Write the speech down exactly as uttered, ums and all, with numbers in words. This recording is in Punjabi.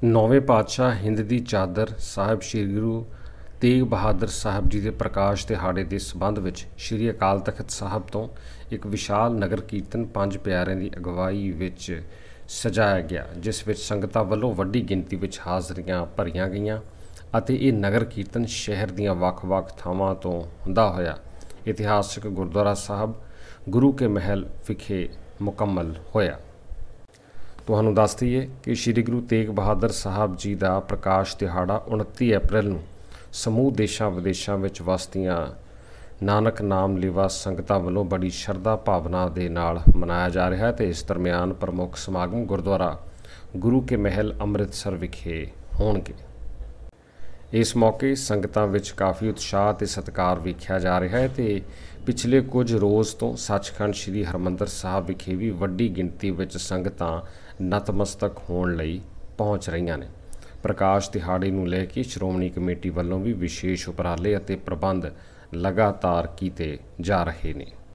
ਨੌਵੇਂ ਪਾਤਸ਼ਾਹ ਹਿੰਦ ਦੀ ਚਾਦਰ ਸਾਹਿਬ ਸ੍ਰੀ ਗੁਰੂ ਤੇਗ ਬਹਾਦਰ ਸਾਹਿਬ ਜੀ ਦੇ ਪ੍ਰਕਾਸ਼ ਦਿਹਾੜੇ ਦੇ ਸਬੰਧ ਵਿੱਚ ਸ੍ਰੀ ਅਕਾਲ ਤਖਤ ਸਾਹਿਬ ਤੋਂ ਇੱਕ ਵਿਸ਼ਾਲ ਨਗਰ ਕੀਰਤਨ ਪੰਜ ਪਿਆਰਿਆਂ ਦੀ ਅਗਵਾਈ ਵਿੱਚ ਸਜਾਇਆ ਗਿਆ, ਜਿਸ ਵਿੱਚ ਸੰਗਤਾਂ ਵੱਲੋਂ ਵੱਡੀ ਗਿਣਤੀ ਵਿੱਚ ਹਾਜ਼ਰੀਆਂ ਭਰੀਆਂ ਗਈਆਂ ਅਤੇ ਇਹ ਨਗਰ ਕੀਰਤਨ ਸ਼ਹਿਰ ਦੀਆਂ ਵੱਖ-ਵੱਖ ਥਾਵਾਂ ਤੋਂ ਹੁੰਦਾ ਹੋਇਆ ਇਤਿਹਾਸਕ ਗੁਰਦੁਆਰਾ ਸਾਹਿਬ ਗੁਰੂ ਕੇ ਮਹਿਲ ਵਿਖੇ ਮੁਕੰਮਲ ਹੋਇਆ। ਤੁਹਾਨੂੰ ਦੱਸ ਦਈਏ ਕਿ ਸ੍ਰੀ ਗੁਰੂ ਤੇਗ ਬਹਾਦਰ ਸਾਹਿਬ ਜੀ ਦਾ ਪ੍ਰਕਾਸ਼ ਦਿਹਾੜਾ ਉਨੱਤੀ ਅਪ੍ਰੈਲ ਨੂੰ ਸਮੂਹ ਦੇਸ਼ਾਂ ਵਿਦੇਸ਼ਾਂ ਵਿੱਚ ਵਸਦੀਆਂ ਨਾਨਕ ਨਾਮ ਲੇਵਾ ਸੰਗਤਾਂ ਵੱਲੋਂ ਬੜੀ ਸ਼ਰਧਾ ਭਾਵਨਾ ਦੇ ਨਾਲ ਮਨਾਇਆ ਜਾ ਰਿਹਾ ਹੈ ਤੇ ਇਸ ਦਰਮਿਆਨ ਪ੍ਰਮੁੱਖ ਸਮਾਗਮ ਗੁਰਦੁਆਰਾ ਗੁਰੂ ਕੇ ਮਹਿਲ ਅੰਮ੍ਰਿਤਸਰ ਵਿਖੇ ਹੋਣਗੇ। ਇਸ ਮੌਕੇ ਸੰਗਤਾਂ ਵਿੱਚ ਕਾਫੀ ਉਤਸ਼ਾਹ ਤੇ ਸਤਿਕਾਰ ਵੇਖਿਆ ਜਾ ਰਿਹਾ ਹੈ ਤੇ ਪਿਛਲੇ ਕੁਝ ਰੋਜ਼ ਤੋਂ ਸੱਚਖੰਡ ਸ੍ਰੀ ਹਰਿਮੰਦਰ ਸਾਹਿਬ ਵਿਖੇ ਵੀ ਵੱਡੀ ਗਿਣਤੀ ਵਿੱਚ ਸੰਗਤਾਂ ਨਤਮਸਤਕ ਹੋਣ ਲਈ ਪਹੁੰਚ ਰਹੀਆਂ ਨੇ। ਪ੍ਰਕਾਸ਼ ਦਿਹਾੜੇ ਨੂੰ ਲੈ ਕੇ ਸ਼੍ਰੋਮਣੀ ਕਮੇਟੀ ਵੱਲੋਂ ਵੀ ਵਿਸ਼ੇਸ਼ ਉਪਰਾਲੇ ਅਤੇ ਪ੍ਰਬੰਧ ਲਗਾਤਾਰ ਕੀਤੇ ਜਾ ਰਹੇ ਨੇ।